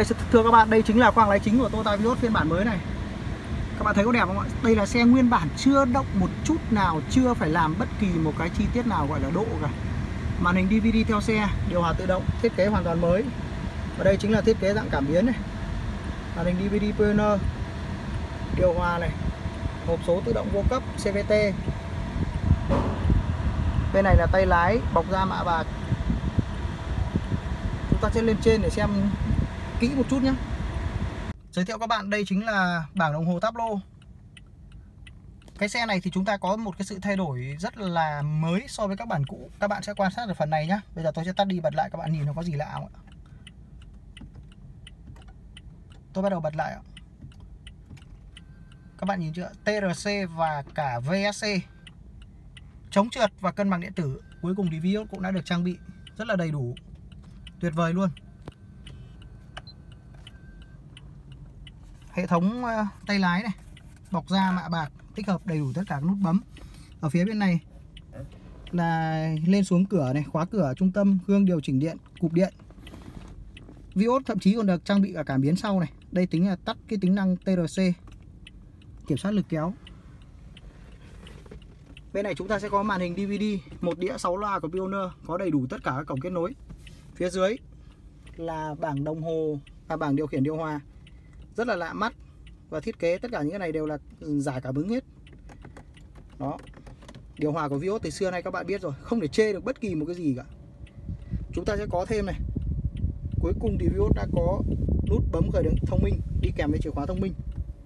Đây, thưa các bạn, đây chính là khoang lái chính của Toyota Vios phiên bản mới này. Các bạn thấy có đẹp không ạ? Đây là xe nguyên bản, chưa động một chút nào, chưa phải làm bất kỳ một cái chi tiết nào gọi là độ cả. Màn hình DVD theo xe, điều hòa tự động, thiết kế hoàn toàn mới. Và đây chính là thiết kế dạng cảm biến này. Màn hình DVD Pioneer, điều hòa này, hộp số tự động vô cấp CVT. Bên này là tay lái bọc da mạ bạc. Chúng ta sẽ lên trên để xem kỹ một chút nhé. Giới thiệu các bạn, đây chính là bảng đồng hồ Tablo. Cái xe này thì chúng ta có một cái sự thay đổi rất là mới so với các bản cũ. Các bạn sẽ quan sát được phần này nhé. Bây giờ tôi sẽ tắt đi bật lại, các bạn nhìn nó có gì lạ không ạ? Tôi bắt đầu bật lại ạ. Các bạn nhìn chưa? TRC và cả VSC, chống trượt và cân bằng điện tử. Cuối cùng thì Vios cũng đã được trang bị rất là đầy đủ, tuyệt vời luôn. Hệ thống tay lái này, bọc da mạ bạc, tích hợp đầy đủ tất cả các nút bấm. Ở phía bên này là lên xuống cửa này, khóa cửa trung tâm, gương điều chỉnh điện, cụp điện. Vios thậm chí còn được trang bị cả cảm biến sau này. Đây tính là tắt cái tính năng TRC, kiểm soát lực kéo. Bên này chúng ta sẽ có màn hình DVD, một đĩa 6 loa của Pioneer, có đầy đủ tất cả các cổng kết nối. Phía dưới là bảng đồng hồ, bảng điều khiển điều hòa, rất là lạ mắt. Và thiết kế tất cả những cái này đều là giải cảm ứng hết. Đó. Điều hòa của Vios từ xưa nay các bạn biết rồi, không thể chê được bất kỳ một cái gì cả. Chúng ta sẽ có thêm này. Cuối cùng thì Vios đã có nút bấm khởi động thông minh đi kèm với chìa khóa thông minh.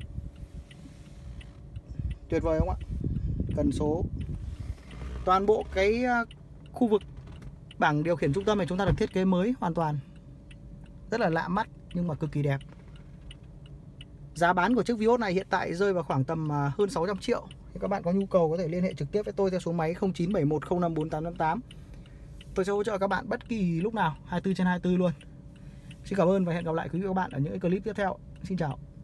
Tuyệt vời không ạ? Cần số. Toàn bộ cái khu vực bảng điều khiển trung tâm này chúng ta được thiết kế mới hoàn toàn. Rất là lạ mắt nhưng mà cực kỳ đẹp. Giá bán của chiếc Vios này hiện tại rơi vào khoảng tầm hơn 600 triệu. Thì các bạn có nhu cầu có thể liên hệ trực tiếp với tôi theo số máy 0971054888. Tôi sẽ hỗ trợ các bạn bất kỳ lúc nào, 24/24 luôn. Xin cảm ơn và hẹn gặp lại quý vị và các bạn ở những clip tiếp theo. Xin chào.